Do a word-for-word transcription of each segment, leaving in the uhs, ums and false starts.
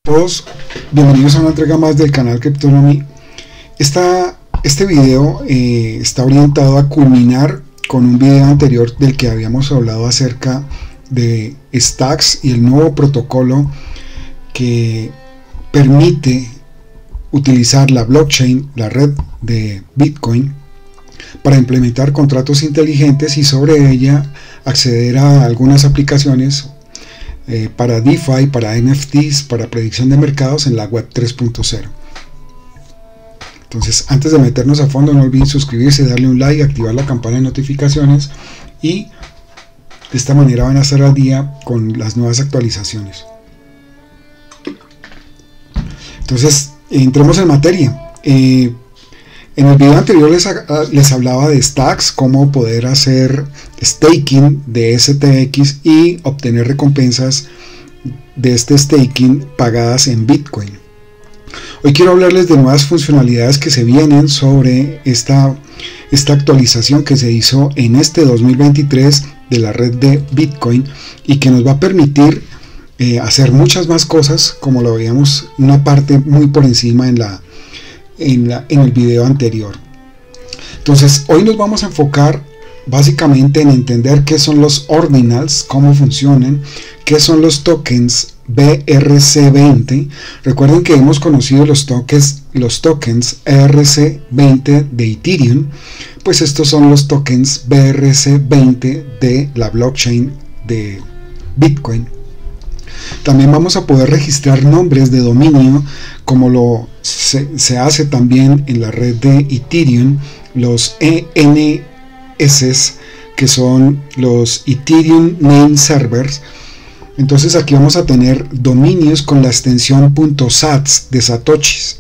Todos, bienvenidos a una entrega más del canal Cryptonomy. Esta, este video eh, está orientado a culminar con un video anterior del que habíamos hablado acerca de Stacks y el nuevo protocolo que permite utilizar la blockchain, la red de Bitcoin, para implementar contratos inteligentes y sobre ella acceder a algunas aplicaciones Eh, para DeFi, para N F Ts, para predicción de mercados en la web tres punto cero. Entonces, antes de meternos a fondo, no olviden suscribirse, darle un like, activar la campana de notificaciones y de esta manera van a estar al día con las nuevas actualizaciones. Entonces, entremos en materia. Eh, En el video anterior les, les hablaba de Stacks, cómo poder hacer staking de S T X y obtener recompensas de este staking pagadas en Bitcoin. Hoy quiero hablarles de nuevas funcionalidades que se vienen sobre esta, esta actualización que se hizo en este dos mil veintitrés de la red de Bitcoin y que nos va a permitir eh, hacer muchas más cosas, como lo veíamos una parte muy por encima en la En, la, en el video anterior. Entonces hoy nos vamos a enfocar básicamente en entender qué son los ordinals, cómo funcionan, qué son los tokens B R C veinte. Recuerden que hemos conocido los tokens los tokens E R C veinte de Ethereum, pues estos son los tokens B R C veinte de la blockchain de Bitcoin. También vamos a poder registrar nombres de dominio, como lo se, se hace también en la red de Ethereum, los E N S, que son los Ethereum Name Servers. Entonces aquí vamos a tener dominios con la extensión .sats de satoshis.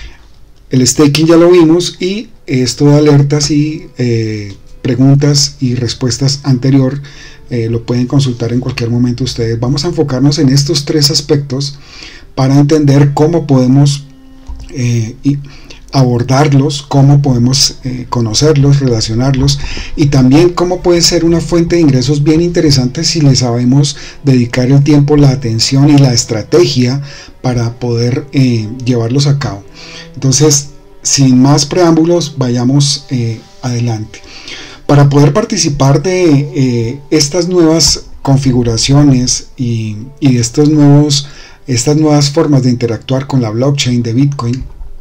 El staking ya lo vimos y esto de alertas y eh, preguntas y respuestas anterior eh, lo pueden consultar en cualquier momento ustedes. Vamos a enfocarnos en estos tres aspectos para entender cómo podemos eh, y abordarlos, cómo podemos eh, conocerlos, relacionarlos y también cómo puede ser una fuente de ingresos bien interesante si le sabemos dedicar el tiempo, la atención y la estrategia para poder eh, llevarlos a cabo. Entonces, sin más preámbulos, vayamos eh, adelante. Para poder participar de eh, estas nuevas configuraciones y, y de estos nuevos, estas nuevas formas de interactuar con la blockchain de Bitcoin,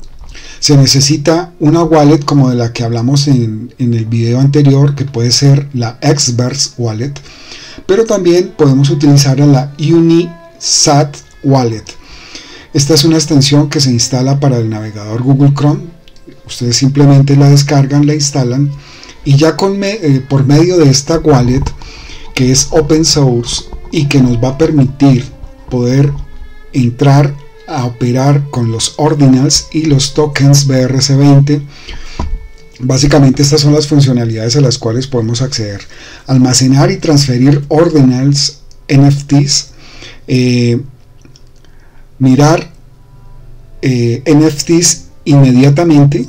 se necesita una wallet como de la que hablamos en, en el video anterior, que puede ser la Xverse Wallet, pero también podemos utilizar la Unisat Wallet. Esta es una extensión que se instala para el navegador Google Chrome. Ustedes simplemente la descargan, la instalan y ya con me, eh, por medio de esta wallet, que es open source y que nos va a permitir poder entrar a operar con los ordinals y los tokens B R C veinte. Básicamente estas son las funcionalidades a las cuales podemos acceder: almacenar y transferir ordinals, N F Ts, eh, mirar eh, N F Ts inmediatamente,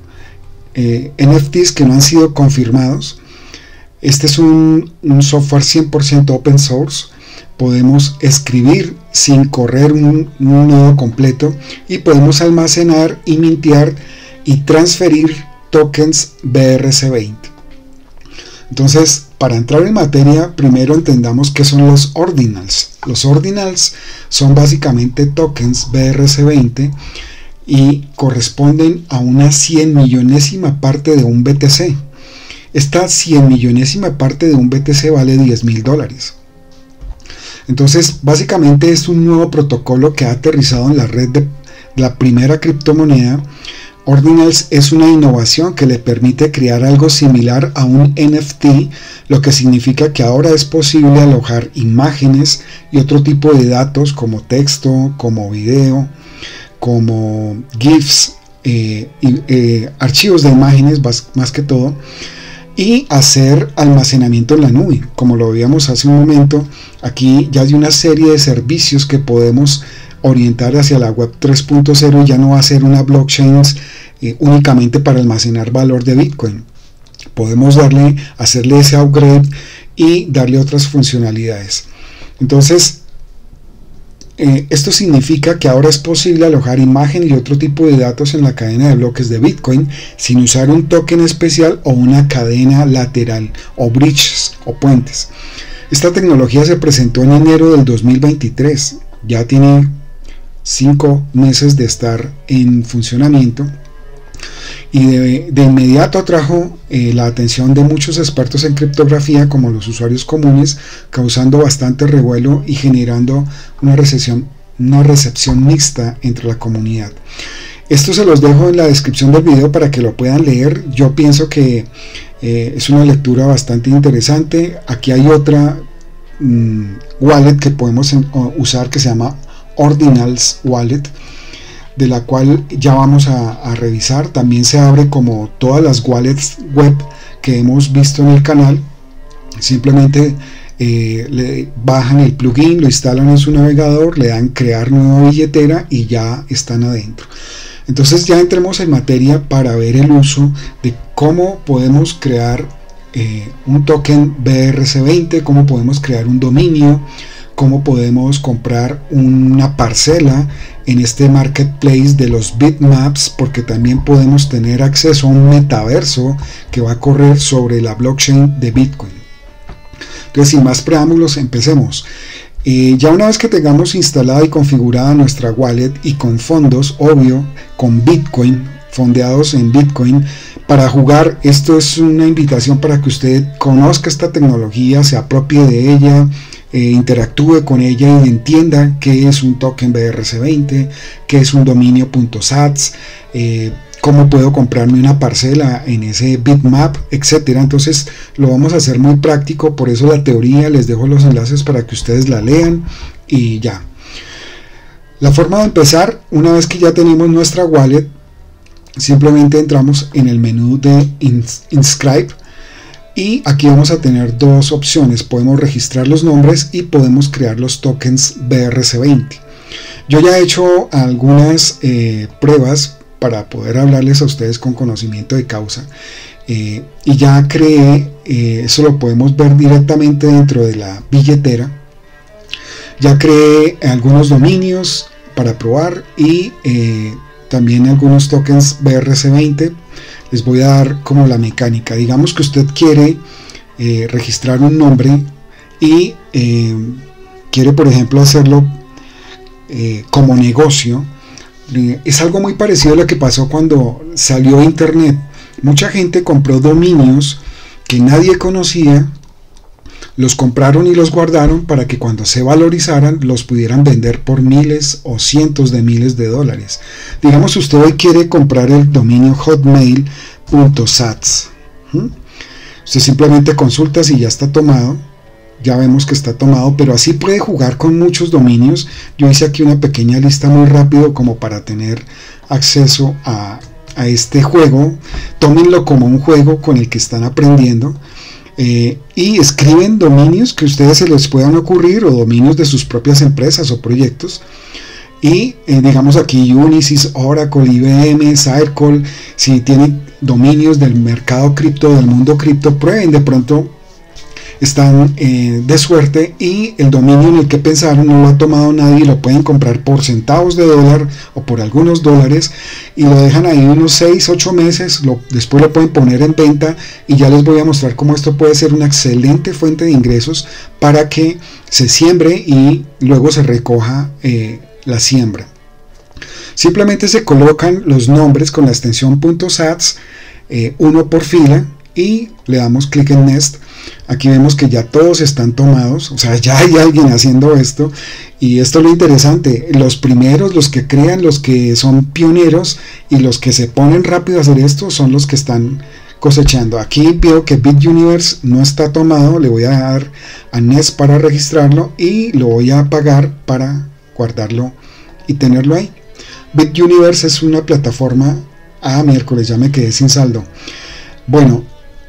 eh, N F Ts que no han sido confirmados. Este es un, un software cien por ciento open source. Podemos escribir sin correr un, un nodo completo y podemos almacenar y mintear y transferir tokens B R C veinte. Entonces, para entrar en materia, primero entendamos qué son los ordinals. Los ordinals son básicamente tokens B R C veinte y corresponden a una cien millonésima parte de un B T C. Esta cien millonésima parte de un B T C vale diez mil dólares. Entonces, básicamente es un nuevo protocolo que ha aterrizado en la red de la primera criptomoneda. Ordinals es una innovación que le permite crear algo similar a un N F T, lo que significa que ahora es posible alojar imágenes y otro tipo de datos como texto, como video, como GIFs, eh, y, eh, archivos de imágenes más, más que todo, y hacer almacenamiento en la nube, como lo veíamos hace un momento. Aquí ya hay una serie de servicios que podemos orientar hacia la web tres punto cero y ya no va a ser una blockchain eh, únicamente para almacenar valor de Bitcoin. Podemos darle, hacerle ese upgrade y darle otras funcionalidades. Entonces, eh, esto significa que ahora es posible alojar imagen y otro tipo de datos en la cadena de bloques de Bitcoin sin usar un token especial o una cadena lateral o bridges o puentes. Esta tecnología se presentó en enero del dos mil veintitrés, ya tiene cinco meses de estar en funcionamiento y de, de inmediato atrajo eh, la atención de muchos expertos en criptografía como los usuarios comunes, causando bastante revuelo y generando una recepción, una recepción mixta entre la comunidad. Esto se los dejo en la descripción del video para que lo puedan leer. Yo pienso que eh, es una lectura bastante interesante. Aquí hay otra mmm, wallet que podemos en, usar que se llama Ordinals Wallet, de la cual ya vamos a, a revisar. También se abre como todas las wallets web que hemos visto en el canal. Simplemente eh, le bajan el plugin, lo instalan en su navegador, le dan crear nueva billetera y ya están adentro. Entonces ya entremos en materia para ver el uso de cómo podemos crear eh, un token B R C veinte, cómo podemos crear un dominio, cómo podemos comprar una parcela en este marketplace de los bitmaps, porque también podemos tener acceso a un metaverso que va a correr sobre la blockchain de Bitcoin. Entonces, sin más preámbulos, empecemos. Eh, ya una vez que tengamos instalada y configurada nuestra wallet y con fondos, obvio, con Bitcoin, fondeados en Bitcoin, para jugar, esto es una invitación para que usted conozca esta tecnología, se apropie de ella, Eh, interactúe con ella y entienda qué es un token B R C veinte, qué es un dominio.sats, eh, cómo puedo comprarme una parcela en ese bitmap, etcétera. Entonces lo vamos a hacer muy práctico, por eso la teoría, les dejo los enlaces para que ustedes la lean y ya. La forma de empezar, una vez que ya tenemos nuestra wallet, simplemente entramos en el menú de ins Inscribe. Y aquí vamos a tener dos opciones, podemos registrar los nombres y podemos crear los tokens B R C veinte. Yo ya he hecho algunas eh, pruebas para poder hablarles a ustedes con conocimiento de causa eh, y ya creé, eh, eso lo podemos ver directamente dentro de la billetera. Ya creé algunos dominios para probar y eh, también algunos tokens B R C veinte. Les voy a dar como la mecánica. Digamos que usted quiere eh, registrar un nombre y eh, quiere, por ejemplo, hacerlo eh, como negocio. Eh, es algo muy parecido a lo que pasó cuando salió Internet. Mucha gente compró dominios que nadie conocía, los compraron y los guardaron para que cuando se valorizaran los pudieran vender por miles o cientos de miles de dólares. Digamos, usted hoy quiere comprar el dominio hotmail punto sats. ¿Mm? Usted simplemente consulta si ya está tomado. Ya vemos que está tomado, pero así puede jugar con muchos dominios. Yo hice aquí una pequeña lista muy rápido como para tener acceso a, a este juego. Tómenlo como un juego con el que están aprendiendo. Eh, y escriben dominios que a ustedes se les puedan ocurrir o dominios de sus propias empresas o proyectos y eh, digamos aquí Unisys, Oracle, I B M, Circle. Si tienen dominios del mercado cripto, del mundo cripto, prueben, de pronto están eh, de suerte y el dominio en el que pensaron no lo ha tomado nadie, lo pueden comprar por centavos de dólar o por algunos dólares y lo dejan ahí unos seis, ocho meses, lo, después lo pueden poner en venta y ya les voy a mostrar cómo esto puede ser una excelente fuente de ingresos para que se siembre y luego se recoja eh, la siembra. Simplemente se colocan los nombres con la extensión .sats, eh, uno por fila, y le damos clic en Next. Aquí vemos que ya todos están tomados, o sea, ya hay alguien haciendo esto, y esto es lo interesante, los primeros, los que crean, los que son pioneros y los que se ponen rápido a hacer esto son los que están cosechando. Aquí veo que BitUniverse no está tomado, le voy a dar a Next para registrarlo y lo voy a pagar para guardarlo y tenerlo ahí. BitUniverse es una plataforma, ah, miércoles, ya me quedé sin saldo. Bueno,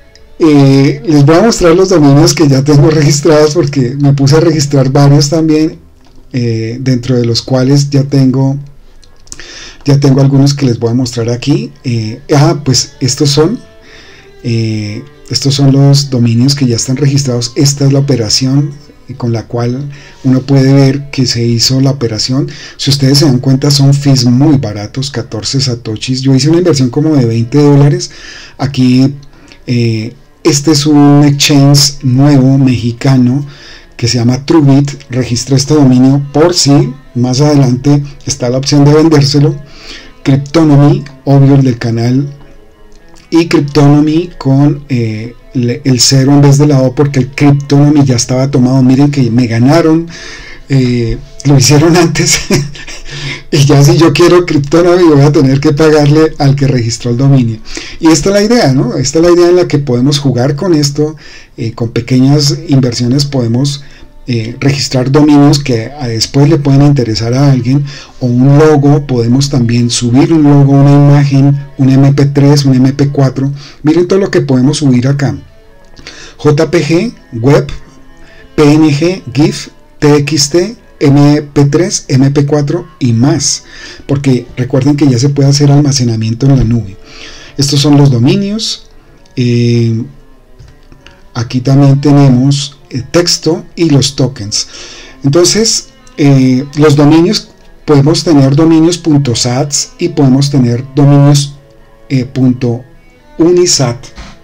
Eh, les voy a mostrar los dominios que ya tengo registrados porque me puse a registrar varios también, eh, dentro de los cuales ya tengo ya tengo algunos que les voy a mostrar aquí. eh, ah, pues estos son eh, estos son los dominios que ya están registrados. Esta es la operación, con la cual uno puede ver que se hizo la operación. Si ustedes se dan cuenta, son fees muy baratos, catorce satoshis. Yo hice una inversión como de veinte dólares. Aquí eh, este es un exchange nuevo mexicano que se llama TrueBit. Registré este dominio por si más adelante está la opción de vendérselo. Cryptonomy, obvio, el del canal, y Cryptonomy con eh, el cero en vez de la O, porque el Cryptonomy ya estaba tomado. Miren que me ganaron, eh, lo hicieron antes y ya si yo quiero Cryptonomy voy a tener que pagarle al que registró el dominio. Y esta es la idea, ¿no? Esta es la idea en la que podemos jugar con esto, eh, con pequeñas inversiones podemos Eh, registrar dominios que a después le pueden interesar a alguien, o un logo. Podemos también subir un logo, una imagen, un eme pe tres, un eme pe cuatro. Miren todo lo que podemos subir acá: J P G, web, P N G, GIF, T X T, eme pe tres, eme pe cuatro y más, porque recuerden que ya se puede hacer almacenamiento en la nube. Estos son los dominios. eh, aquí también tenemos texto y los tokens. Entonces eh, los dominios, podemos tener dominios.sats y podemos tener dominios eh, .unisat,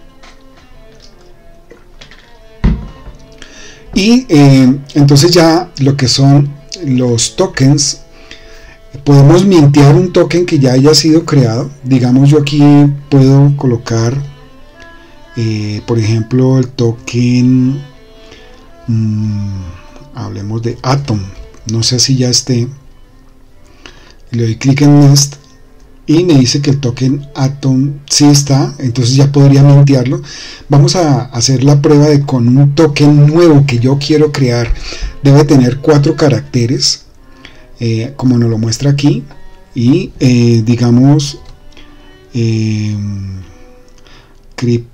y eh, entonces ya lo que son los tokens, podemos mintear un token que ya haya sido creado. Digamos, yo aquí puedo colocar eh, por ejemplo el token, Mm, hablemos de Atom, no sé si ya esté. Le doy clic en Nest y me dice que el token Atom sí está, entonces ya podría mintearlo. Vamos a hacer la prueba de con un token nuevo que yo quiero crear. Debe tener cuatro caracteres, eh, como nos lo muestra aquí, y eh, digamos eh, crypto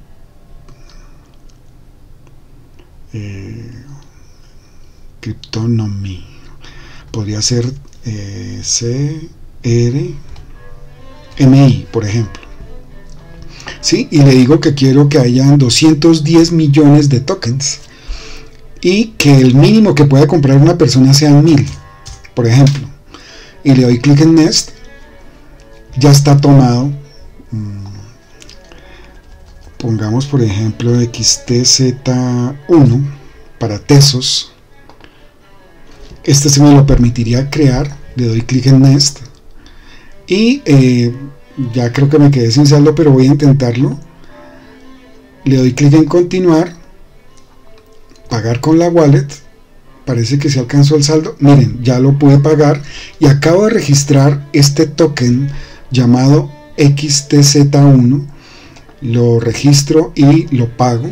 Eh, Cryptonomy, podría ser eh, C R M I, por ejemplo. ¿Sí? Y le digo que quiero que hayan doscientos diez millones de tokens y que el mínimo que pueda comprar una persona sean mil, por ejemplo. Y le doy clic en Nest. Ya está tomado. Pongamos por ejemplo equis te zeta uno para Tesos. Este se me lo permitiría crear. Le doy clic en Nest y eh, ya creo que me quedé sin saldo, pero voy a intentarlo. Le doy clic en continuar, pagar con la wallet. Parece que se alcanzó el saldo. Miren, ya lo pude pagar y acabo de registrar este token llamado equis te zeta uno. Lo registro y lo pago.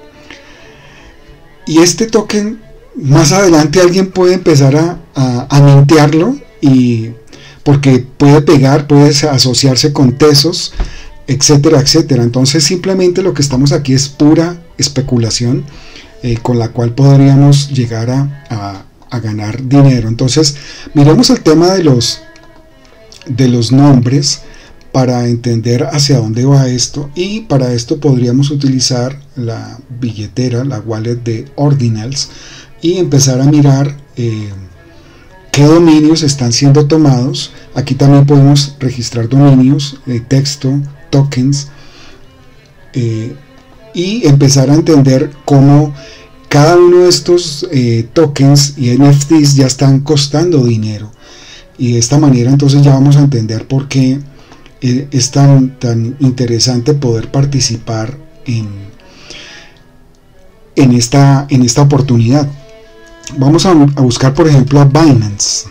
Y este token, más adelante alguien puede empezar a, a, a mintearlo, y porque puede pegar, puede asociarse con Tesos, etcétera, etcétera. Entonces simplemente lo que estamos aquí es pura especulación, eh, con la cual podríamos llegar a, a, a ganar dinero. Entonces miremos el tema de los, de los nombres, para entender hacia dónde va esto, y para esto podríamos utilizar la billetera, la wallet de Ordinals, y empezar a mirar eh, qué dominios están siendo tomados. Aquí también podemos registrar dominios, eh, texto, tokens, eh, y empezar a entender cómo cada uno de estos eh, tokens y ene efe tes ya están costando dinero, y de esta manera entonces ya vamos a entender por qué es tan, tan interesante poder participar en, en, esta, en esta oportunidad. Vamos a, a buscar por ejemplo a Binance.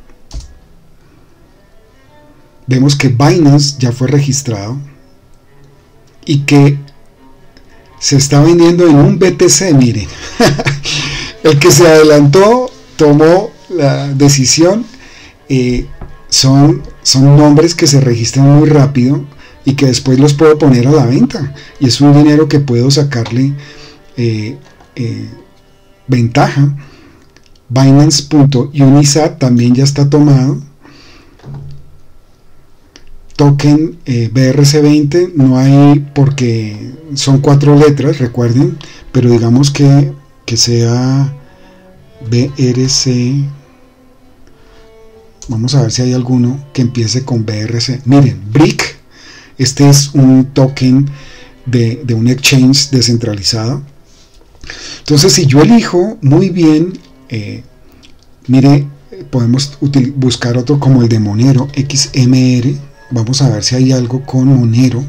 Vemos que Binance ya fue registrado y que se está vendiendo en un be te ce. Miren, el que se adelantó tomó la decisión. eh, son, son nombres que se registran muy rápido y que después los puedo poner a la venta, y es un dinero que puedo sacarle eh, eh, ventaja. Binance.unisat también ya está tomado. Token eh, be erre ce veinte no hay, porque son cuatro letras, recuerden, pero digamos que, que sea B R C, vamos a ver si hay alguno que empiece con B R C. Miren, Brick, este es un token de, de un exchange descentralizado. Entonces, si yo elijo muy bien, eh, mire, podemos buscar otro como el de Monero, X M R. Vamos a ver si hay algo con Monero.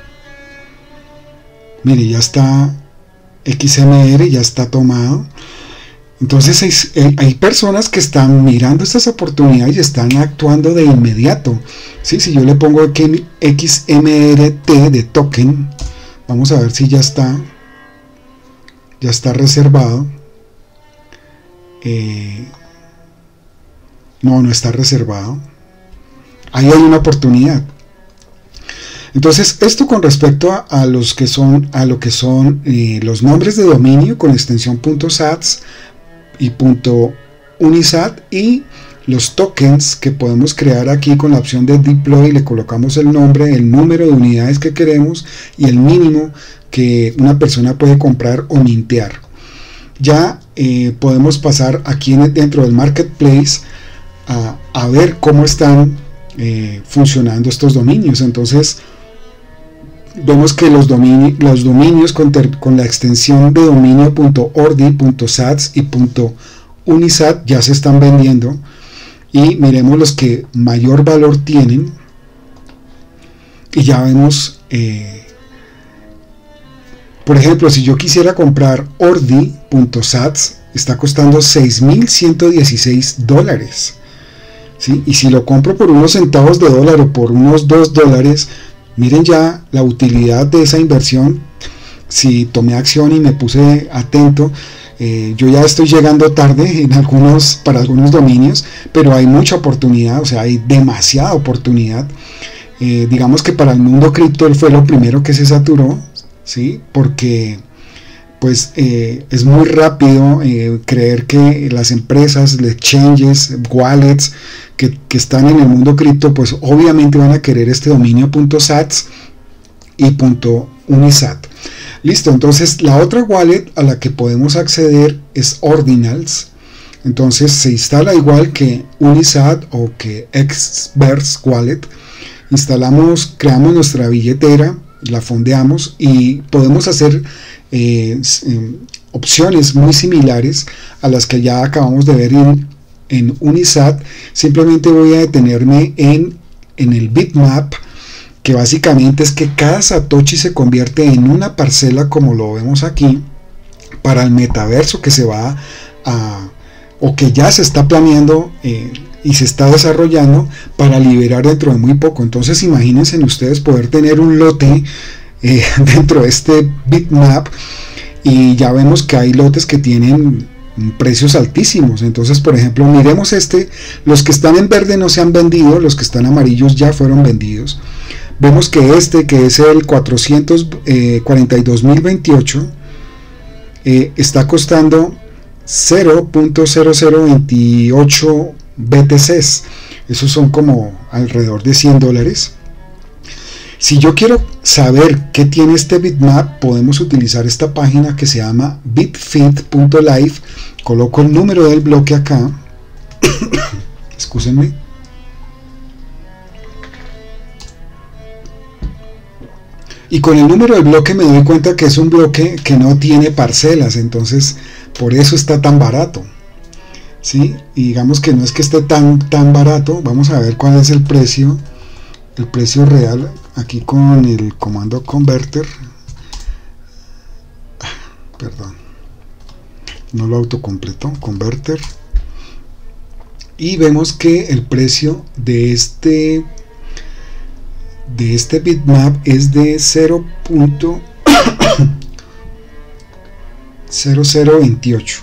Mire, ya está X M R, ya está tomado. Entonces hay, hay personas que están mirando estas oportunidades y están actuando de inmediato. ¿Sí? Si yo le pongo X M R T de token, vamos a ver si ya está. Ya está reservado. Eh, no, no está reservado. Ahí hay una oportunidad. Entonces, esto con respecto a, a los que son a lo que son eh, los nombres de dominio con extensión .sats y .unisat, y los tokens que podemos crear aquí con la opción de deploy. Le colocamos el nombre, el número de unidades que queremos y el mínimo que una persona puede comprar o mintear. Ya eh, podemos pasar aquí en, dentro del marketplace a, a ver cómo están eh, funcionando estos dominios. Entonces vemos que los, domini los dominios con, con la extensión de dominio .ordi, .sats y .unisat ya se están vendiendo, y miremos los que mayor valor tienen y ya vemos eh, por ejemplo, si yo quisiera comprar ordi.sats, está costando seis mil ciento dieciséis dólares, ¿sí? Y si lo compro por unos centavos de dólar o por unos dos dólares, miren ya la utilidad de esa inversión. Si tomé acción y me puse atento, eh, yo ya estoy llegando tarde en algunos, para algunos dominios, pero hay mucha oportunidad, o sea, hay demasiada oportunidad. Eh, digamos que para el mundo cripto fue lo primero que se saturó, ¿sí? Porque pues eh, es muy rápido eh, creer que las empresas, exchanges, wallets que, que están en el mundo cripto, pues obviamente van a querer este dominio .sats y .unisat. Listo, entonces la otra wallet a la que podemos acceder es Ordinals. Entonces se instala igual que Unisat o que Xverse Wallet. Instalamos, creamos nuestra billetera, la fondeamos y podemos hacer eh, eh, opciones muy similares a las que ya acabamos de ver en, en Unisat. Simplemente voy a detenerme en, en el bitmap, que básicamente es que cada satoshi se convierte en una parcela, como lo vemos aquí, para el metaverso que se va a, o que ya se está planeando eh, y se está desarrollando para liberar dentro de muy poco. Entonces imagínense ustedes poder tener un lote eh, dentro de este bitmap, y ya vemos que hay lotes que tienen precios altísimos. Entonces, por ejemplo, miremos este, los que están en verde no se han vendido, los que están amarillos ya fueron vendidos. Vemos que este, que es el cuatrocientos cuarenta y dos mil veintiocho, eh, está costando cero punto cero cero veintiocho B T Cs. Esos son como alrededor de cien dólares. Si yo quiero saber qué tiene este bitmap, podemos utilizar esta página que se llama bitfit punto live. Coloco el número del bloque acá. Excúsenme. Y con el número del bloque me doy cuenta que es un bloque que no tiene parcelas, entonces por eso está tan barato, ¿sí? Y digamos que no es que esté tan, tan barato. Vamos a ver cuál es el precio, el precio real, aquí con el comando converter. Perdón, no lo autocompletó, converter. Y vemos que el precio de este de este bitmap es de cero punto cero cero veintiocho.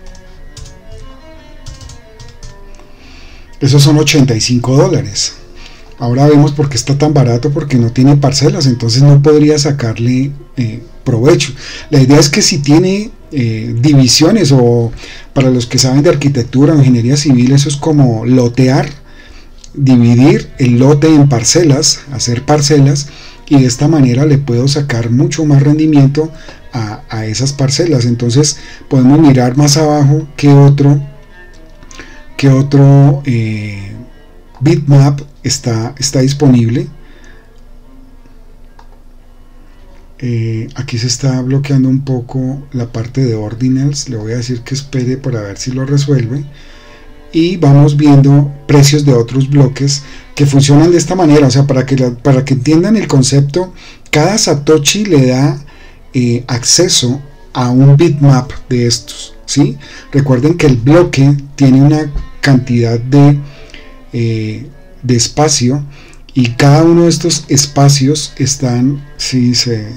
Esos son ochenta y cinco dólares. Ahora vemos por qué está tan barato, porque no tiene parcelas, entonces no podría sacarle eh, provecho. La idea es que si tiene eh, divisiones, o para los que saben de arquitectura o ingeniería civil, eso es como lotear, dividir el lote en parcelas, hacer parcelas, y de esta manera le puedo sacar mucho más rendimiento a, a esas parcelas. Entonces podemos mirar más abajo qué otro, qué otro eh, bitmap está, está disponible. Eh, aquí se está bloqueando un poco la parte de ordinals. Le voy a decir que espere para ver si lo resuelve. Y vamos viendo precios de otros bloques que funcionan de esta manera. O sea, para que, la, para que entiendan el concepto, cada Satoshi le da eh, acceso a un bitmap de estos, ¿sí? Recuerden que el bloque tiene una cantidad de, eh, de espacio, y cada uno de estos espacios están, sí, se,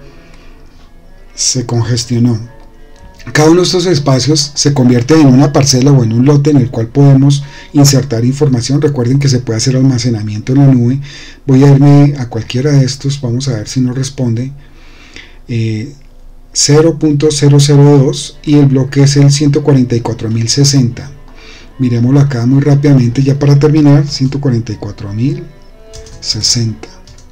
se congestionó. Cada uno de estos espacios se convierte en una parcela o en un lote en el cual podemos insertar información. Recuerden que se puede hacer almacenamiento en la nube. Voy a irme a cualquiera de estos, vamos a ver si nos responde. Eh, cero punto cero cero dos y el bloque es el ciento cuarenta y cuatro mil sesenta. Miremoslo acá muy rápidamente ya para terminar. ciento cuarenta y cuatro mil sesenta.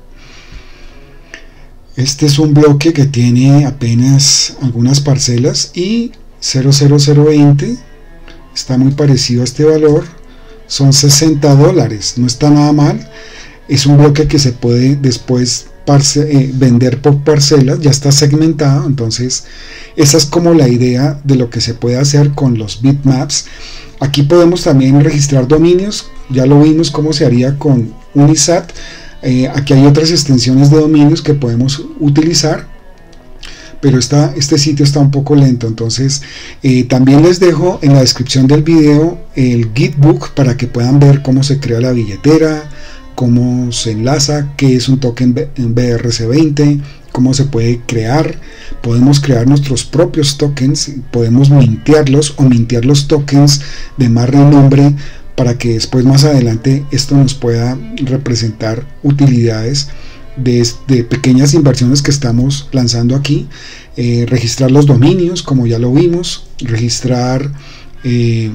Este es un bloque que tiene apenas algunas parcelas, y cero cero cero veinte está muy parecido a este valor, son sesenta dólares, no está nada mal. Es un bloque que se puede después parce eh, vender por parcelas, ya está segmentado. Entonces esa es como la idea de lo que se puede hacer con los bitmaps. Aquí podemos también registrar dominios, ya lo vimos cómo se haría con Unisat. Eh, aquí hay otras extensiones de dominios que podemos utilizar, pero está, este sitio está un poco lento. Entonces eh, también les dejo en la descripción del video el Gitbook para que puedan ver cómo se crea la billetera, cómo se enlaza, qué es un token en B R C veinte, cómo se puede crear. Podemos crear nuestros propios tokens, podemos mintearlos o mintear los tokens de más renombre, para que después más adelante esto nos pueda representar utilidades de, de pequeñas inversiones que estamos lanzando aquí. Eh, registrar los dominios, como ya lo vimos, registrar eh,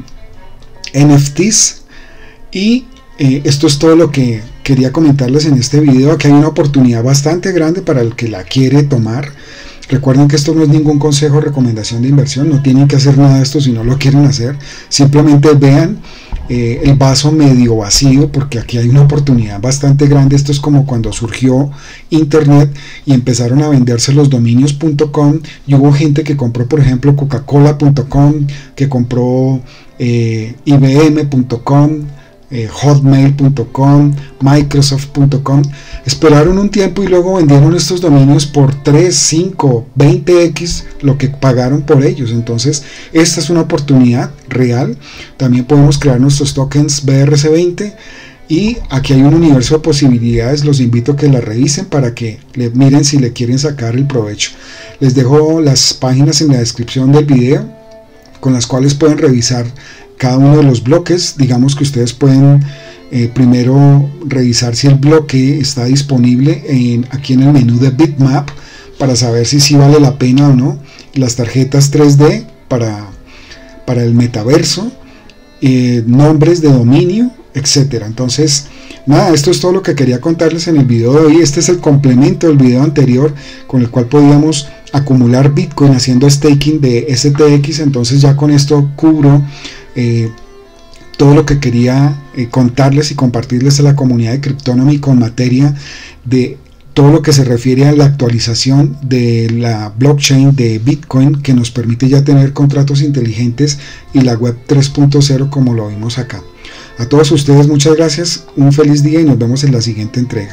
N F Ts, y eh, esto es todo lo que quería comentarles en este video. Aquí hay una oportunidad bastante grande para el que la quiere tomar. Recuerden que esto no es ningún consejo o recomendación de inversión, no tienen que hacer nada de esto si no lo quieren hacer. Simplemente vean eh, el vaso medio vacío, porque aquí hay una oportunidad bastante grande. Esto es como cuando surgió internet y empezaron a venderse los dominios punto com, y hubo gente que compró, por ejemplo, coca cola punto com, que compró eh, I B M punto com, Eh, hotmail punto com, microsoft punto com. Esperaron un tiempo y luego vendieron estos dominios por tres, cinco, veinte equis lo que pagaron por ellos. Entonces esta es una oportunidad real. También podemos crear nuestros tokens B R C veinte, y aquí hay un universo de posibilidades. Los invito a que la revisen para que le miren si le quieren sacar el provecho. Les dejo las páginas en la descripción del video con las cuales pueden revisar cada uno de los bloques. Digamos que ustedes pueden eh, primero revisar si el bloque está disponible en, aquí en el menú de bitmap, para saber si sí vale la pena o no. Las tarjetas tres D para, para el metaverso, eh, nombres de dominio, etcétera. Entonces nada, esto es todo lo que quería contarles en el video de hoy. Este es el complemento del video anterior, con el cual podíamos acumular Bitcoin haciendo staking de S T X. Entonces ya con esto cubro Eh, todo lo que quería eh, contarles y compartirles a la comunidad de Cryptonomy con materia de todo lo que se refiere a la actualización de la blockchain de Bitcoin, que nos permite ya tener contratos inteligentes, y la web tres punto cero como lo vimos acá. A todos ustedes muchas gracias, un feliz día y nos vemos en la siguiente entrega.